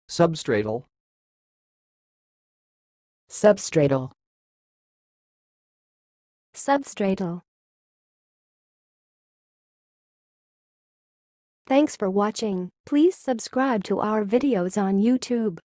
substratal, substratal, substratal. Thanks for watching. Please subscribe to our videos on YouTube.